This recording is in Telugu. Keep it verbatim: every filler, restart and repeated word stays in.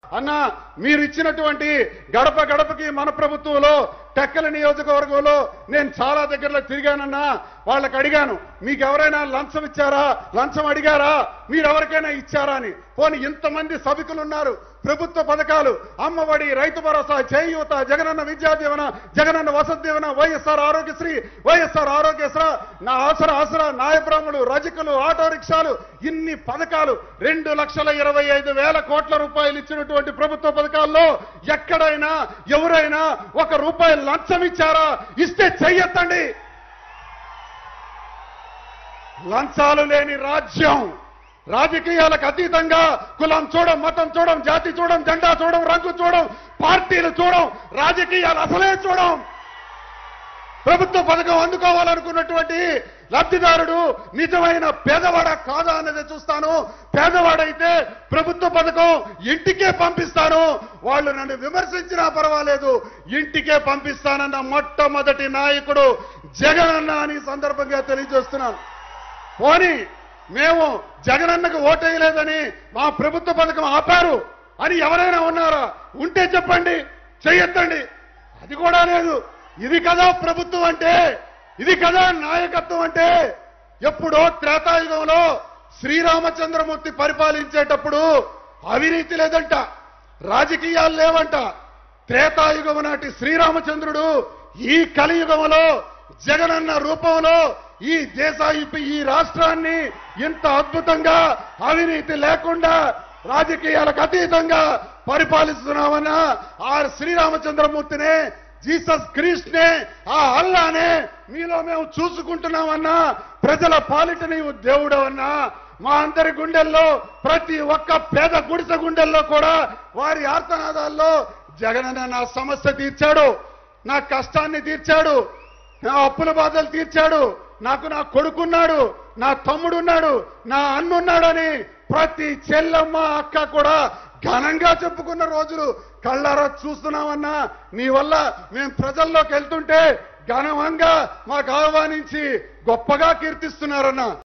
అన్న మీరు ఇచ్చినటువంటి గడప గడపకి మన ప్రభుత్వంలో టెక్కల నియోజకవర్గంలో నేను చాలా దగ్గరలో తిరిగానన్నా. వాళ్ళకి అడిగాను, మీకు ఎవరైనా లంచం ఇచ్చారా, లంచం అడిగారా, మీరు ఎవరికైనా ఇచ్చారా అని. పోనీ ఇంతమంది సభికులు ఉన్నారు, ప్రభుత్వ పథకాలు అమ్మఒడి, రైతు భరోసా, చేయూత, జగనన్న విద్యా దీవెన, జగనన్న వసతి దీవెన, వైఎస్ఆర్ ఆరోగ్యశ్రీ, వైఎస్ఆర్ ఆరోగ్యశ్రీ, నా ఆసరా ఆసరా, నాయబ్రాహ్మణులు, రజకులు, ఆటో రిక్షాలు, ఇన్ని పథకాలు రెండు లక్షల ఇరవై ఐదు వేల కోట్ల రూపాయలు ఇచ్చినటువంటి ప్రభుత్వ పథకాల్లో ఎక్కడైనా ఎవరైనా ఒక రూపాయి లంచం ఇచ్చారా? ఇస్తే చెయ్యొద్దండి. లంచాలు లేని రాజ్యం, రాజకీయాలకు అతీతంగా కులం చూడం, మతం చూడం, జాతి చూడం, జెండా చూడం, రంగు చూడం, పార్టీలు చూడం, రాజకీయాలు అసలే చూడం. ప్రభుత్వ పథకం అందుకోవాలనుకున్నటువంటి లబ్ధిదారుడు నిజమైన పేదవాడ కాదా అన్నది చూస్తాను. పేదవాడైతే ప్రభుత్వ పథకం ఇంటికే పంపిస్తాను. వాళ్ళు నన్ను విమర్శించినా పర్వాలేదు, ఇంటికే పంపిస్తానన్న మొట్టమొదటి నాయకుడు జగనన్న అని సందర్భంగా తెలియజేస్తున్నాను. పోనీ మేము జగనన్నకు ఓటేయలేదని మా ప్రభుత్వ పథకం ఆపారు అని ఎవరైనా ఉన్నారా? ఉంటే చెప్పండి, చెయ్యొద్దండి. అది కూడా లేదు. ఇది కదా ప్రభుత్వం అంటే, ఇది కదా నాయకత్వం అంటే. ఎప్పుడో త్రేతాయుగంలో శ్రీరామచంద్రమూర్తి పరిపాలించేటప్పుడు అవినీతి లేదంట, రాజకీయాలు లేవంట. త్రేతాయుగం నాటి శ్రీరామచంద్రుడు ఈ కలియుగంలో జగనన్న రూపంలో ఈ దేశ ఈ రాష్ట్రాన్ని ఇంత అద్భుతంగా అవినీతి లేకుండా రాజకీయాలకు అతీతంగా పరిపాలిస్తున్నామన్న ఆ శ్రీరామచంద్రమూర్తినే, జీసస్ క్రీస్ట్ నే, ఆ అల్లానే మీలో మేము చూసుకుంటున్నామన్నా. ప్రజల పాలిట నీవు దేవుడవన్నా. మా అందరి గుండెల్లో, ప్రతి ఒక్క పేద గుడిసె గుండెల్లో కూడా వారి ఆర్తనాదాల్లో జగనన్న నా సమస్య తీర్చాడు, నా కష్టాన్ని తీర్చాడు, నా అప్పుల బాధలు తీర్చాడు, నాకు నా కొడుకున్నాడు, నా తమ్ముడున్నాడు, నా అన్నున్నాడని ప్రతి చెల్లమ్మ అక్క కూడా ఘనంగా చెప్పుకున్న రోజులు కళ్ళారా చూస్తున్నామన్నా. నీ వల్ల మేము ప్రజల్లోకి వెళ్తుంటే ఘనంగా మాకు ఆహ్వానించి గొప్పగా కీర్తిస్తున్నారన్నా.